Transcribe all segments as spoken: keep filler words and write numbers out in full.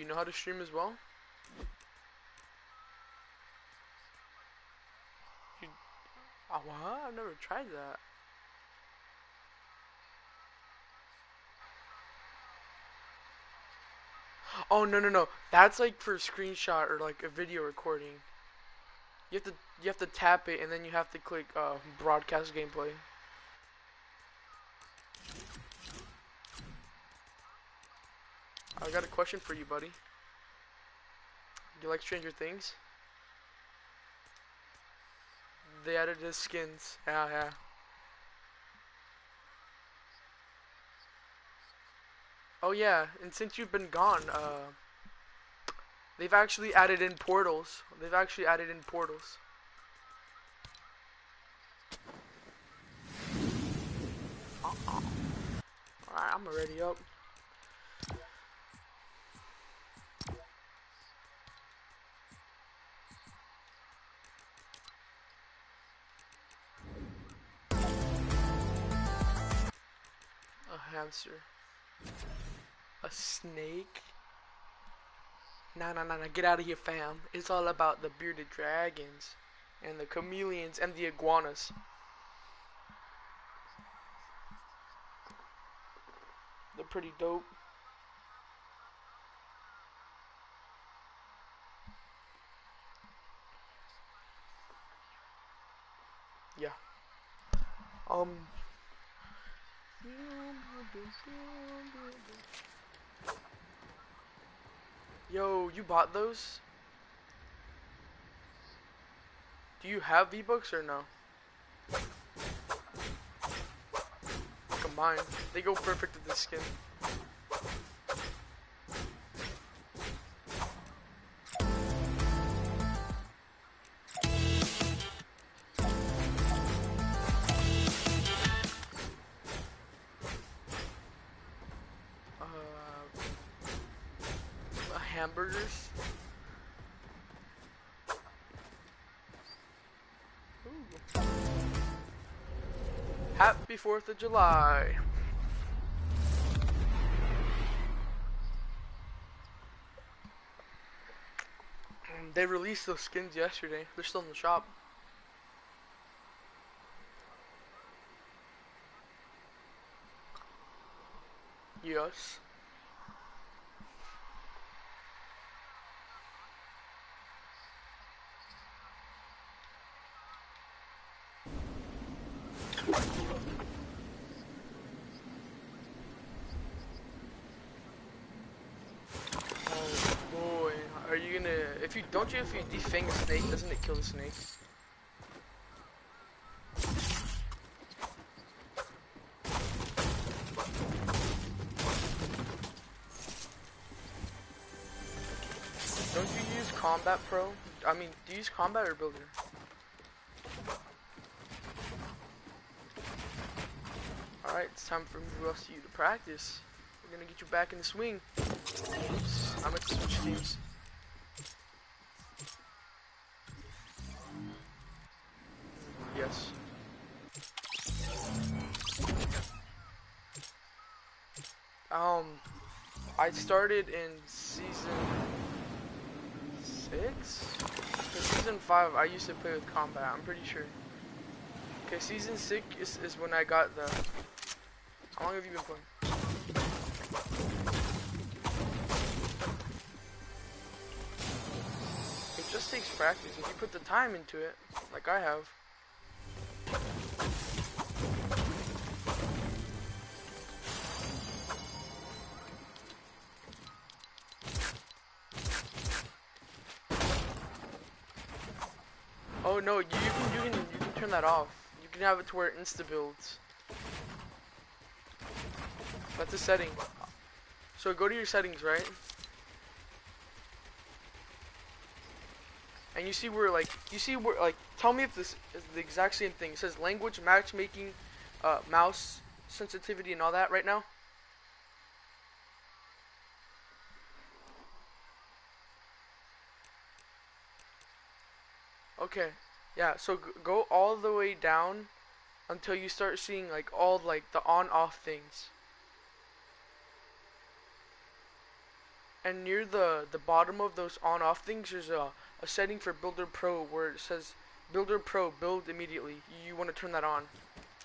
you know how to stream as well? You, oh, what? I've never tried that. Oh, no, no, no. That's like for a screenshot or like a video recording. You have to you have to tap it and then you have to click uh, broadcast gameplay. I got a question for you, buddy. Do you like Stranger Things? They added his skins. Yeah, yeah. Oh yeah, and since you've been gone, uh, they've actually added in portals. They've actually added in portals. Uh-uh. Alright, I'm already up. A hamster. A snake? Nah, nah, nah, nah. Get out of here, fam. It's all about the bearded dragons. And the chameleons and the iguanas. They're pretty dope. Yeah. Um. Yo, you bought those? Do you have V-Bucks or no? Combined. They go perfect with this skin. Uh, hamburgers. Ooh. Happy fourth of July. They released those skins yesterday. They're still in the shop. Yes. Oh boy, are you gonna? If you don't you if you defang a snake, doesn't it kill the snake? Don't you use Combat Pro? I mean, do you use Combat or Builder? Alright, it's time for us you to practice. We're gonna get you back in the swing. Oops, I'm at the switch teams. Yes. Um, I started in season six? In season five, I used to play with Combat, I'm pretty sure. Okay, season six is, is when I got the... How long have you been playing? It just takes practice. If you put the time into it, like I have. Oh no, you, you can you can you can turn that off. You can have it to where it insta builds. That's a setting. So go to your settings, right? And you see where like you see where like tell me if this is the exact same thing. It says language, matchmaking, uh, mouse sensitivity, and all that right now. Okay, yeah. So g go all the way down until you start seeing like all like the on-off things. and near the the bottom of those on off things, there's a a setting for Builder Pro where it says Builder Pro build immediately. You want to turn that on.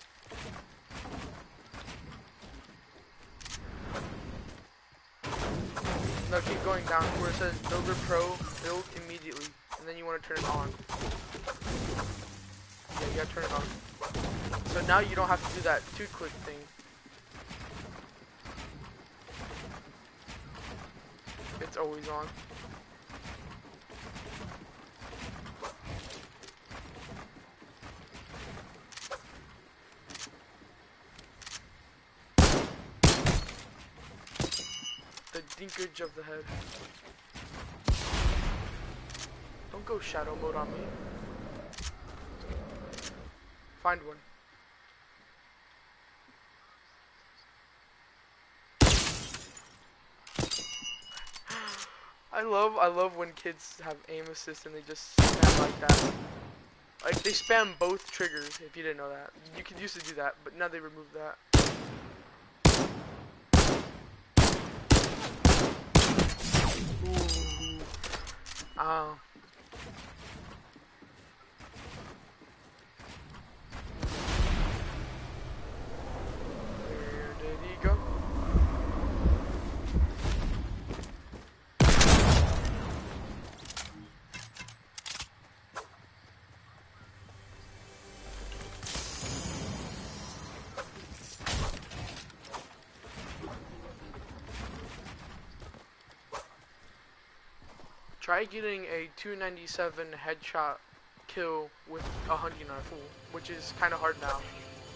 No, keep going down where it says Builder Pro build immediately, and then you want to turn it on. Yeah, you gotta turn it on. So now you don't have to do that two click thing. It's always on. The dinkage of the head. Don't go shadow mode on me. Find one. I love I love when kids have aim assist and they just spam like that. Like they spam both triggers, if you didn't know that. You could used to do that, but now they removed that. Ooh. Oh. Where did he go? Try getting a two ninety-seven headshot kill with a hunting rifle, which is kind of hard now.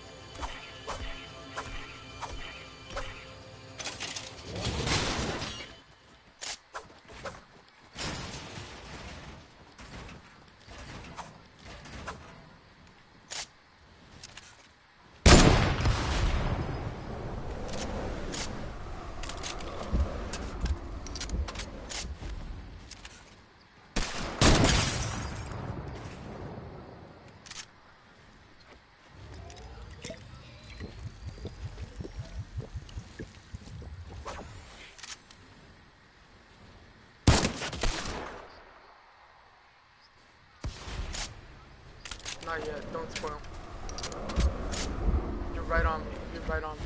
Not yet, don't spoil. You're right on me, you're right on me.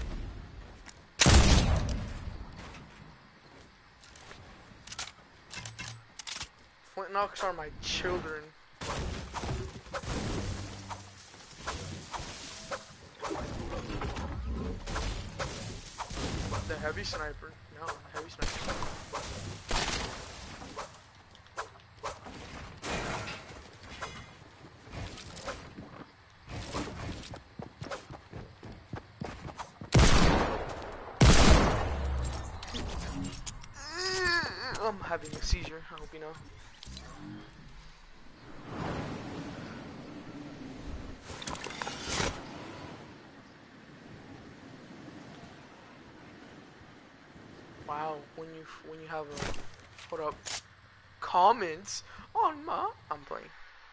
Flintlocks are my children. The heavy sniper? No, heavy sniper. I'm having a seizure, I hope you know. Wow, when you when you have a hold up comments on my I'm playing.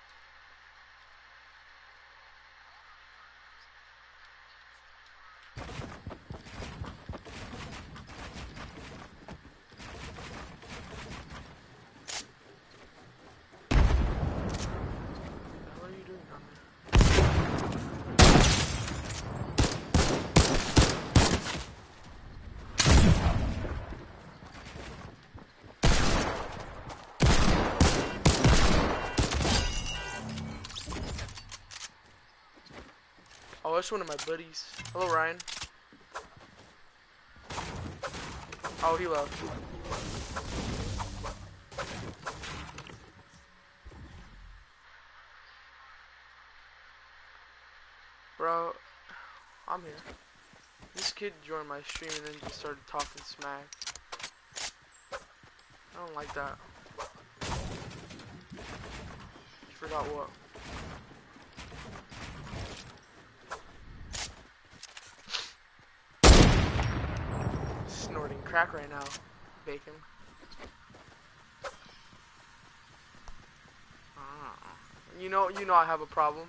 Oh, that's one of my buddies. Hello, Ryan. Oh, he left. Bro, I'm here. This kid joined my stream and then just started talking smack. I don't like that. You forgot what? Snorting crack right now, bacon. Ah. You know, you know I have a problem.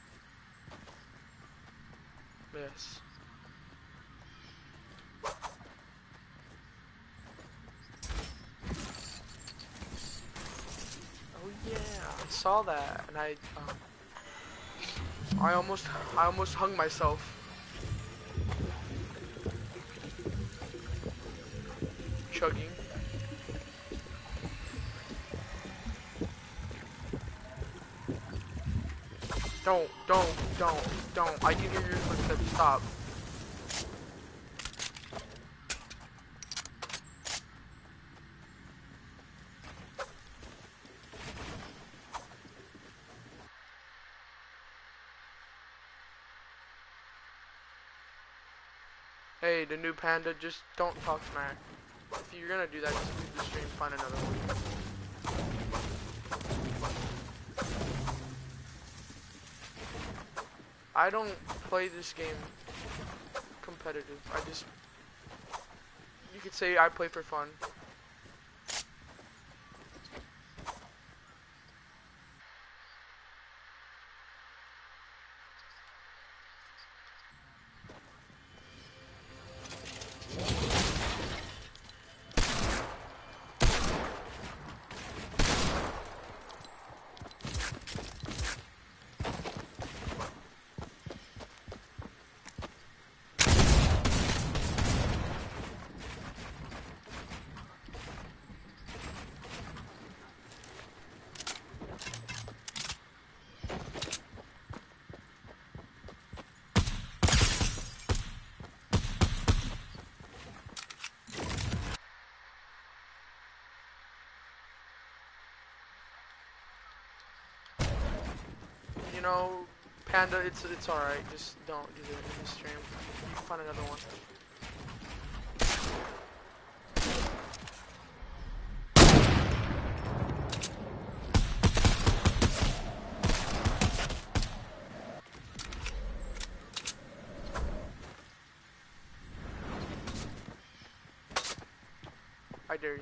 Yes. saw that, and I, um, I almost, I almost hung myself. Chugging. Don't, don't, don't, don't. I can hear your footsteps. Stop. Hey, the new panda, just don't talk smack. If you're gonna do that, just leave the stream, find another one. I don't play this game competitive. I just, you could say I play for fun. You know, Panda, it's it's alright. Just don't do it in the stream. You can find another one. I dare you.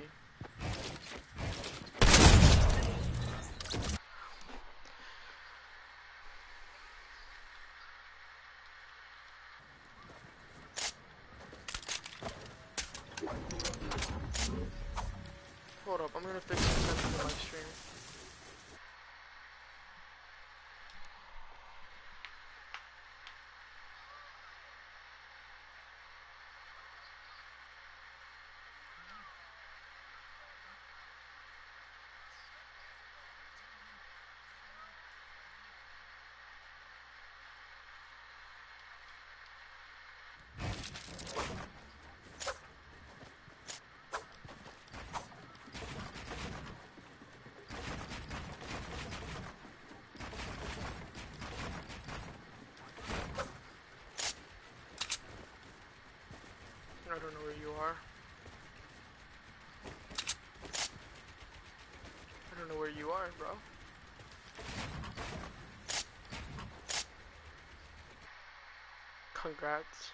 Hold up, I'm gonna fix the settings on my stream. I don't know where you are. I don't know where you are, bro. Congrats.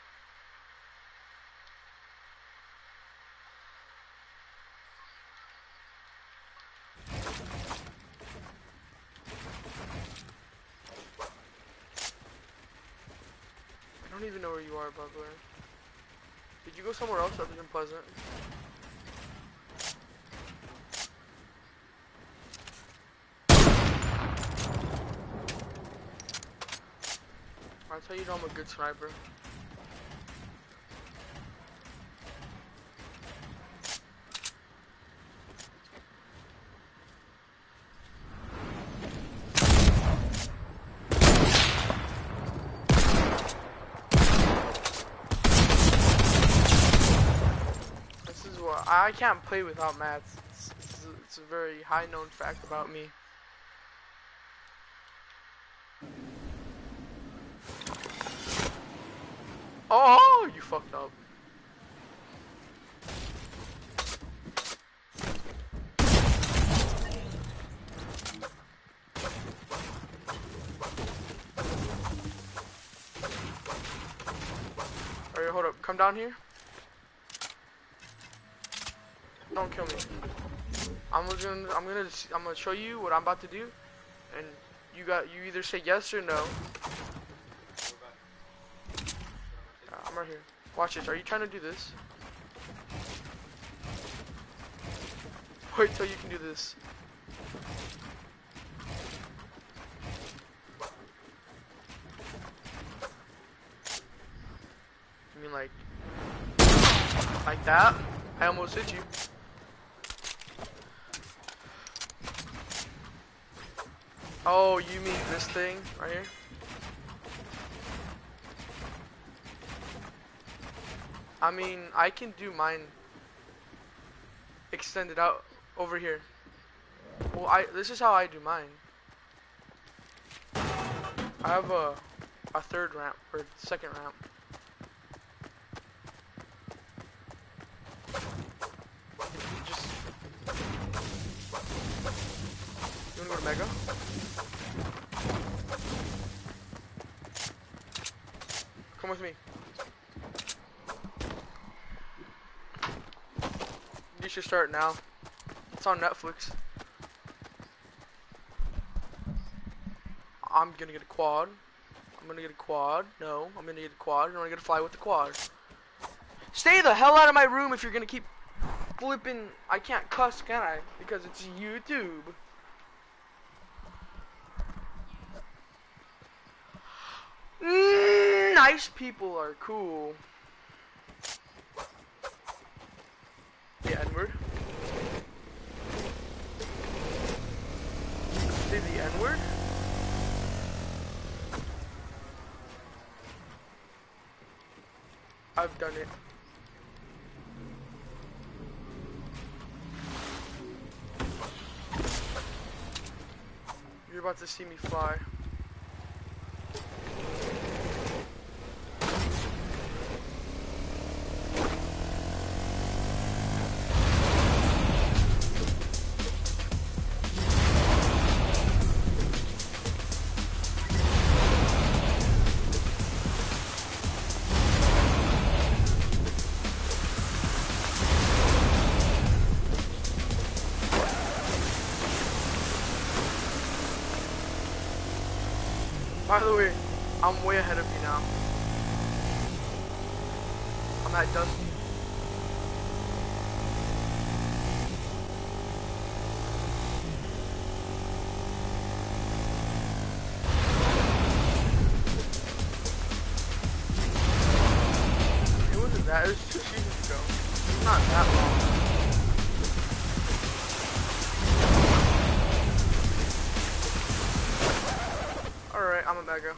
I don't even know where you are, by the way. Did you go somewhere else other than Pleasant? I'll tell you know I'm a good sniper. I can't play without mats. It's, it's, it's a very high known fact about me. Oh, you fucked up. Alright, hold up. Come down here. Don't kill me. I'm gonna, I'm gonna, I'm gonna show you what I'm about to do, and you got, you either say yes or no. Yeah, I'm right here. Watch this. Are you trying to do this? Wait till you can do this. like, like that. I almost hit you. Oh, you mean this thing right here? I mean, I can do mine extended out over here. Well, I this is how I do mine. I have a a third ramp or second ramp. Just you wanna go to Mega? Come with me. You should start now. It's on Netflix. I'm gonna get a quad. I'm gonna get a quad. No, I'm gonna get a quad. And I'm gonna fly with the quad. Stay the hell out of my room if you're gonna keep flipping. I can't cuss, can I? Because it's YouTube. Mm, nice people are cool. The N-word. Say the N-word. I've done it. You're about to see me fly. By the way, I'm way ahead of you now. I'm at Dusty. It wasn't that, it was two seasons ago. It's not that long. Alright, I'm a Mega.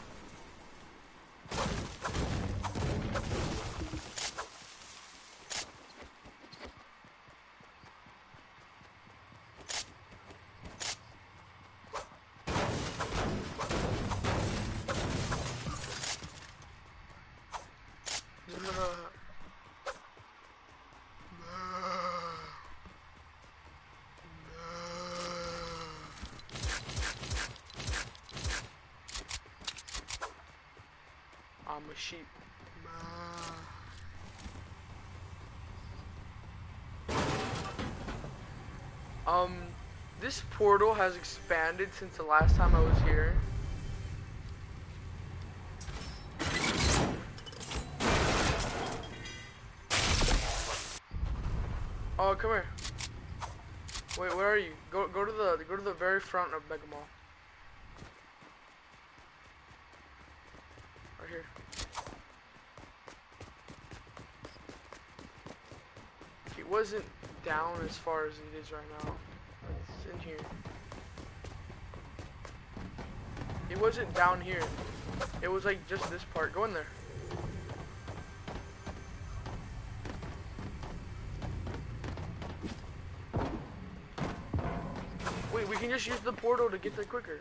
I'm a sheep. Um, this portal has expanded since the last time I was here. Oh, come here. Wait, where are you? Go, go to the, go to the very front of Mega Mall. Right here. It wasn't down as far as it is right now. It's in here. It wasn't down here. It was like just this part. Go in there. Wait, we can just use the portal to get there quicker.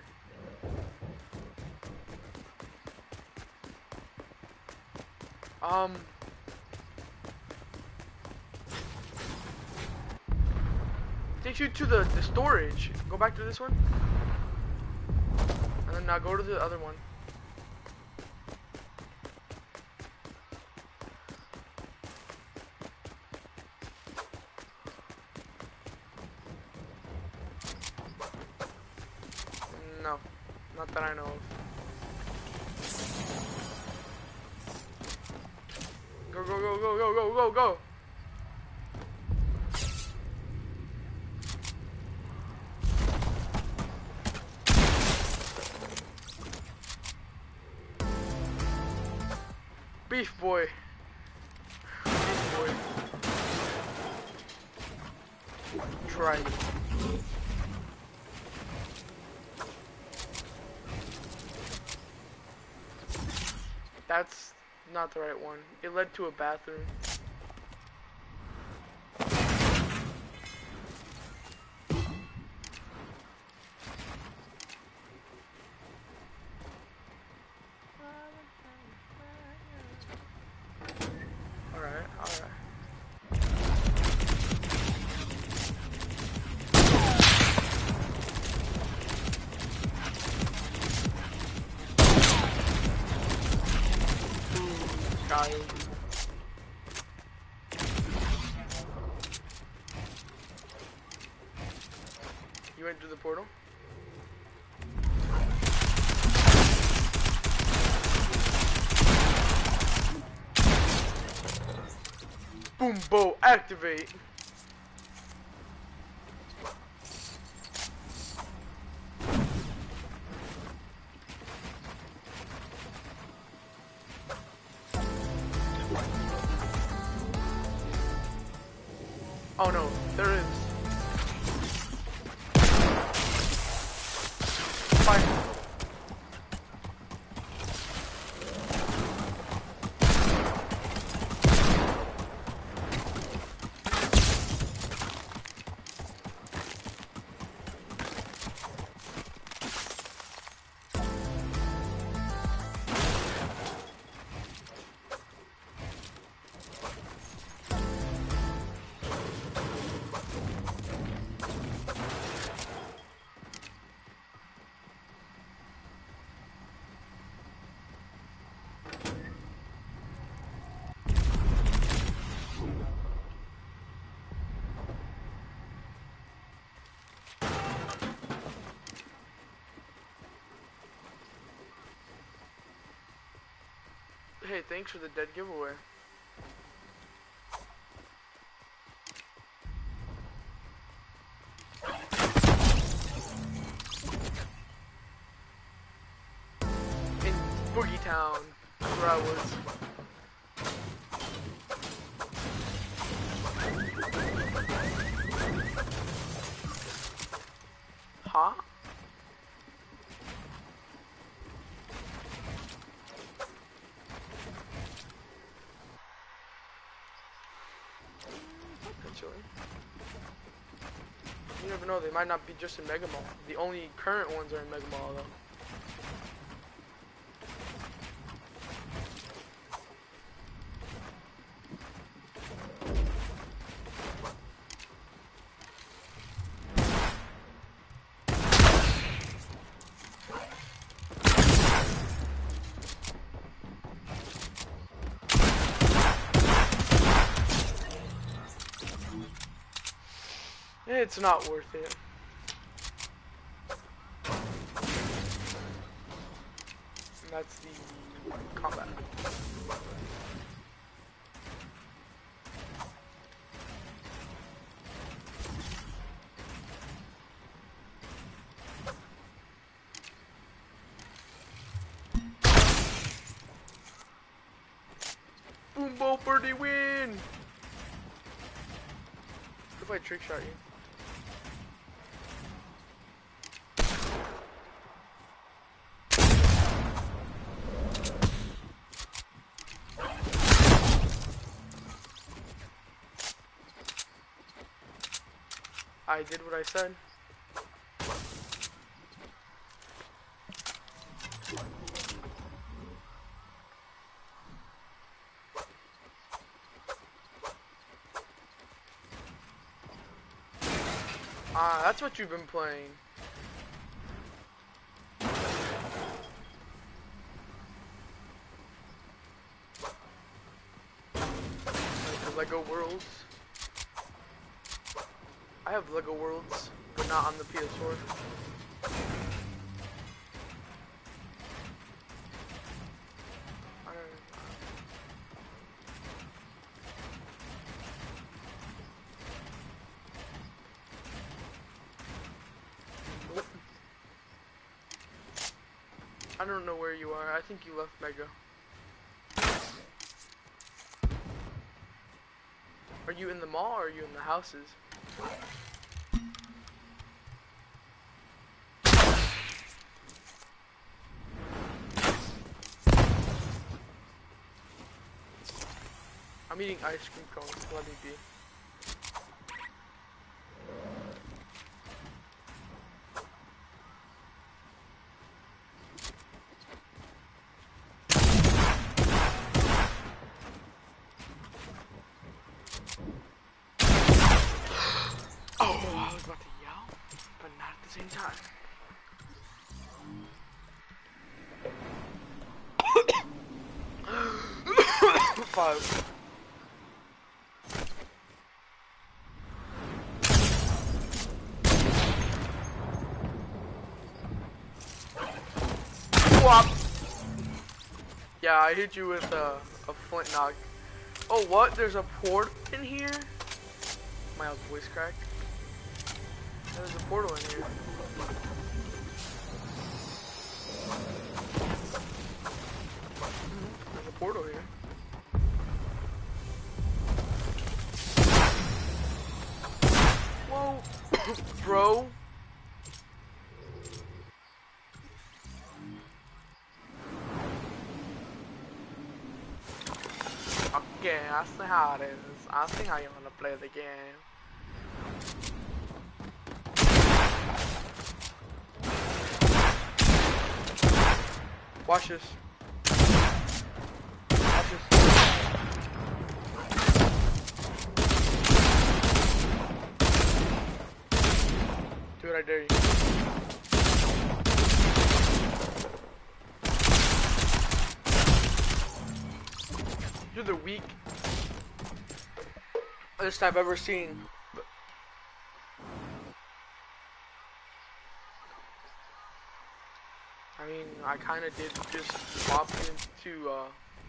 Um... Takes you to the, the storage. Go back to this one. And then now go to the other one. No, not that I know of. Go, go, go, go, go, go, go, go. Beef boy. try it. That's not the right one. It led to a bathroom. Alright, alright. Child. You went through the portal? Boom, bow, activate. Oh no, there is. Fire. Hey, thanks for the dead giveaway. In Boogie Town, where I was. Huh? You never know, they might not be just in Mega Mall. The only current ones are in Mega Mall though. It's not worth it. And that's the combat. Boom, bow, birdie, win! What if I trick shot you? I did what I said. Ah, that's what you've been playing. Like the Lego Worlds. I have Lego Worlds, but not on the P S four. I don't know. I don't know where you are. I think you left Mega. Are you in the mall or are you in the houses? I'm eating ice cream cones. Let me be. Oh, I was about to yell, but not at the same time. Five. Whop. Yeah, I hit you with uh, a flint knock. Oh, what? There's a port in here? My voice cracked. There's a portal in here. There's a portal here. Whoa, bro. Okay, I see how it is. I see how you want to play the game. Watch this. Watch this. Do it, I dare you. You're the weak list I've ever seen. I mean, I kind of did just pop into, uh...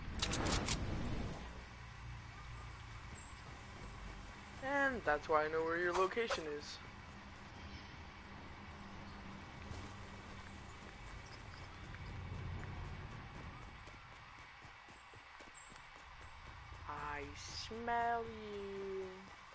and that's why I know where your location is. I smell you.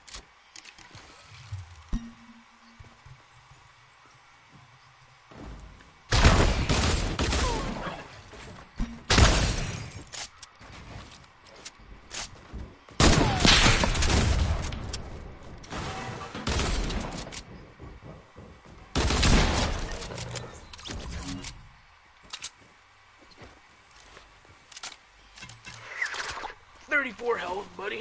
thirty-four health, buddy.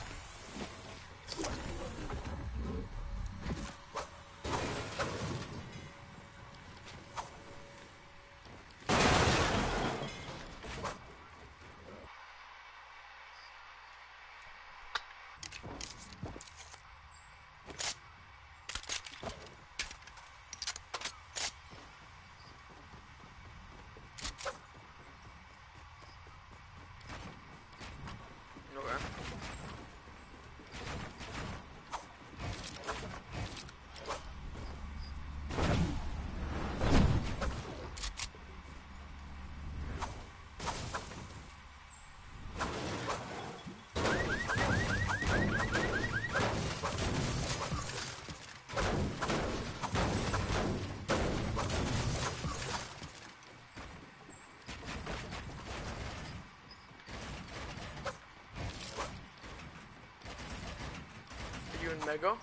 In Mega?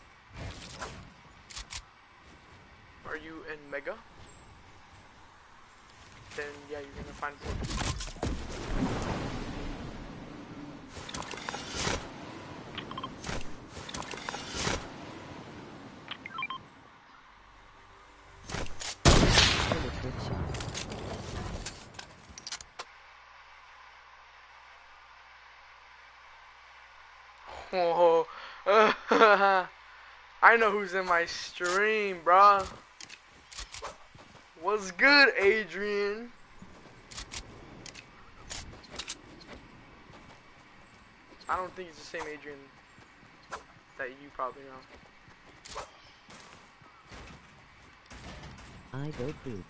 Are you in Mega? Then yeah, you're gonna find portals. Oh. I know who's in my stream, bruh. What's good, Adrian? I don't think it's the same Adrian that you probably know. I go poop.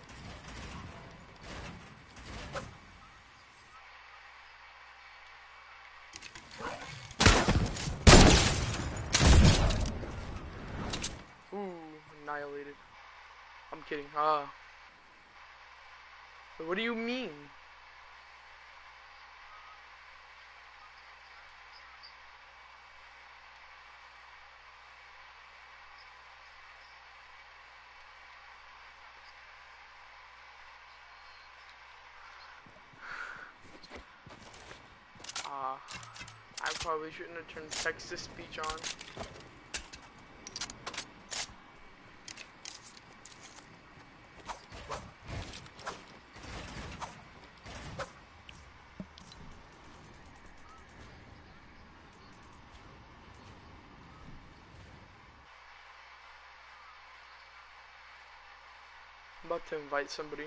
Ooh, annihilated. I'm kidding. Ah. Uh, what do you mean? I probably shouldn't have turned text-to-speech on. I'm about to invite somebody.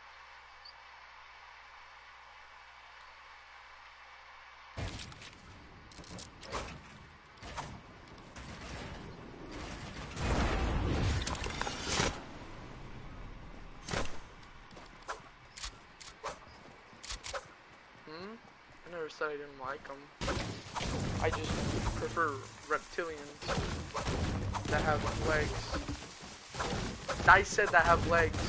Hmm? I never said I didn't like them. I just prefer reptilians that have legs. I said that have legs.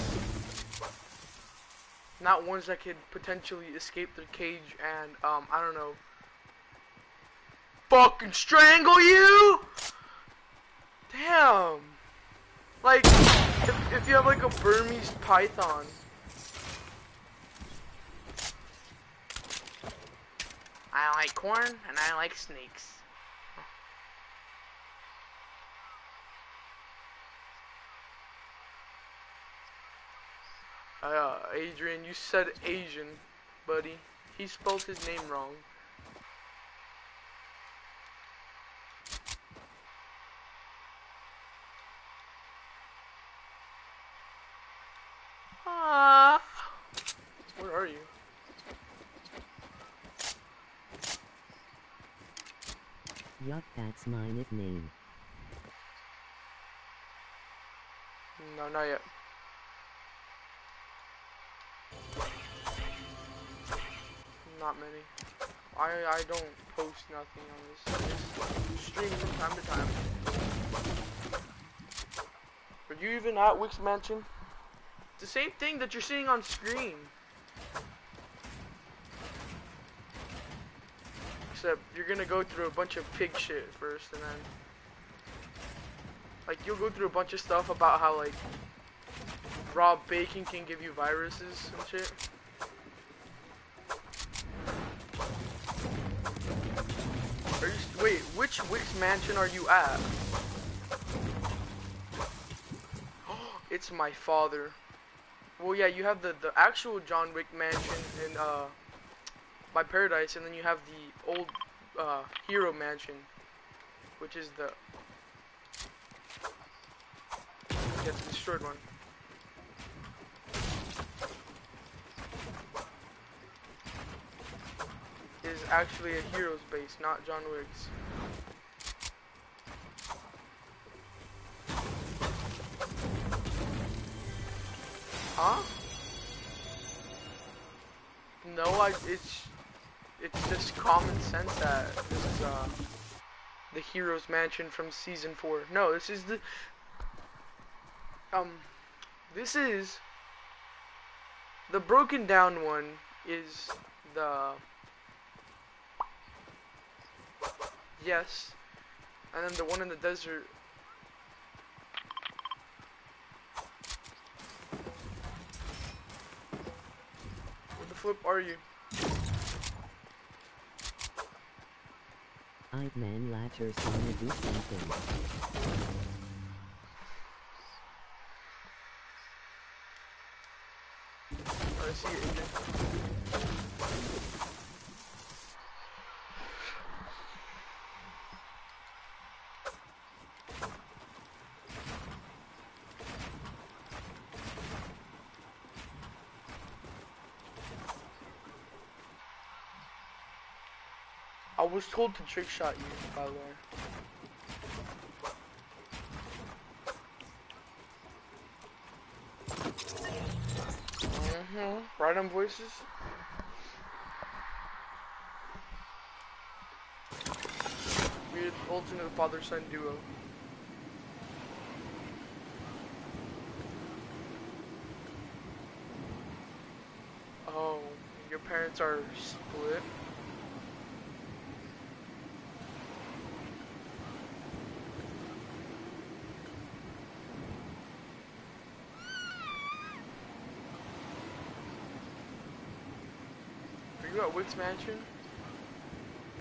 Not ones that could potentially escape their cage and, um, I don't know, fucking strangle you? Damn. Like, if, if you have like a Burmese python. I like corn and I like snakes. Uh, Adrian, you said Asian, buddy. He spelled his name wrong. Ah, where are you? Yup, that's my nickname. No, not yet. Not many. I I don't post nothing on this. Just stream from time to time. Are you even at Wix Mansion? It's the same thing that you're seeing on screen. Except you're gonna go through a bunch of pig shit first, and then like you'll go through a bunch of stuff about how like raw bacon can give you viruses and shit. Are you, wait, which Wix Mansion are you at? It's my father. Well, yeah, you have the the actual John Wick Mansion in uh by Paradise, and then you have the old uh Hero Mansion, which is the yeah, the destroyed one. Is actually a Hero's base, not John Wick's. Huh? No, I it's it's just common sense that this is uh the Hero's Mansion from season four. No, this is the um this is the broken down one is the yes, and then the one in the desert. Where the flip are you? I'd man Latcher's gonna do something. I see it again. I was told to trick shot you, by the way. Mm-hmm. Right on voices. We're the ultimate father-son duo. Oh, your parents are split? Are you at Wix Mansion?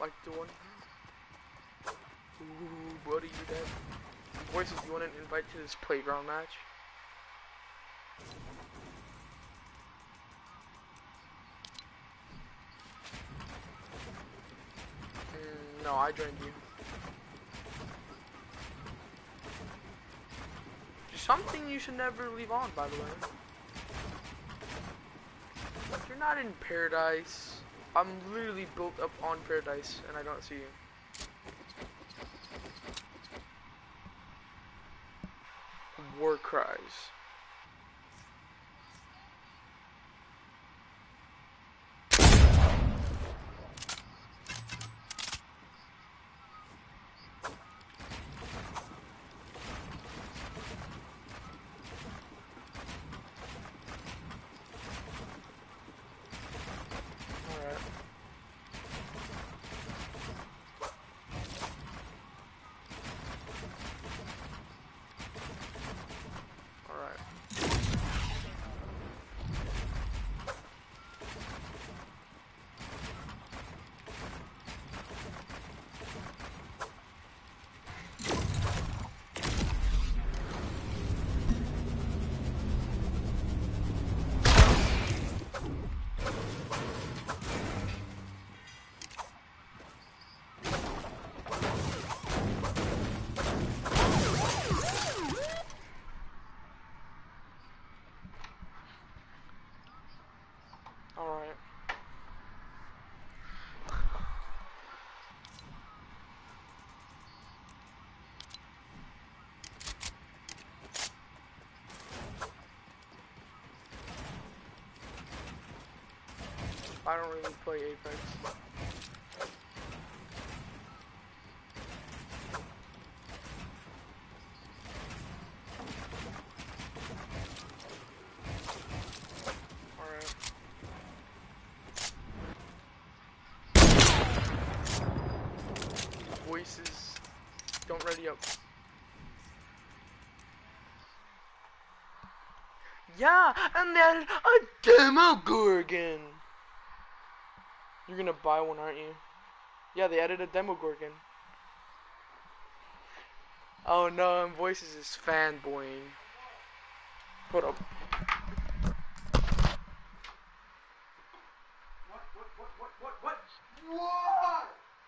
like the one. Ooh, buddy, you dead. Voices, you want to invite to this playground match? Mm, no, I joined you. Something you should never leave on, by the way. You're not in paradise. I'm literally built up on paradise, and I don't see you. War cries. Alright. I don't really play Apex. Alright. Voices, don't ready up. Yeah, and then a Demogorgon. You're gonna buy one, aren't you? Yeah, they added a Demogorgon. Oh no, and Voices is fanboying. Hold up. What? What? What? What? What? What? What?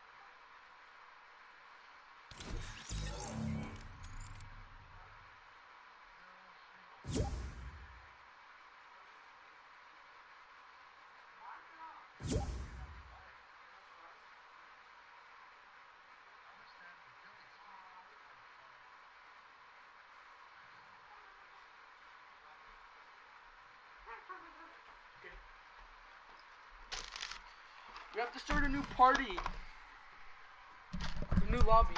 We have to start a new party. A new lobby.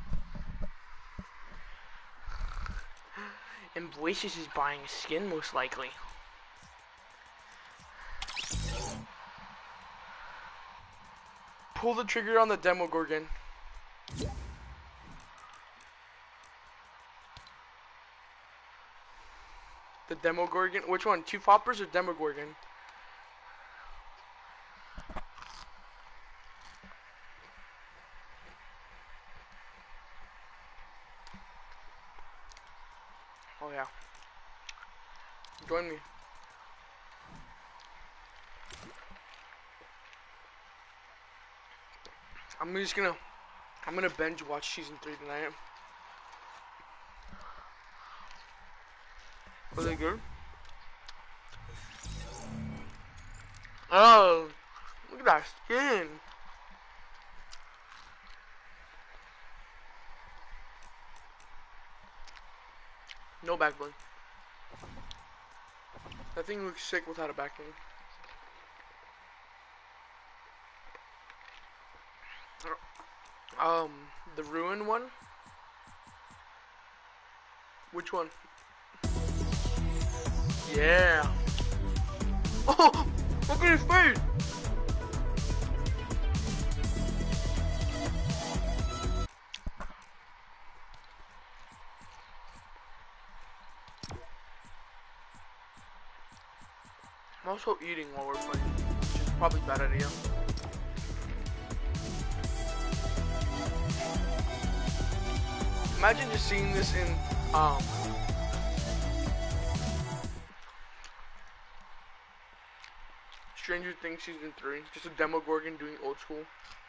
And Voices is buying a skin, most likely. Pull the trigger on the Demogorgon. The Demogorgon? Which one? Two Foppers or Demogorgon? Oh yeah. Join me. I'm just gonna I'm gonna binge watch season three tonight. Was it good? Oh, look at that skin. No backbone. That thing looks sick without a backbone. Um, the Ruin one? Which one? Yeah. Oh, look at his face. I'm also eating while we're playing, which is probably a bad idea. Imagine just seeing this in um Stranger Things season three. Just a Demogorgon doing old school.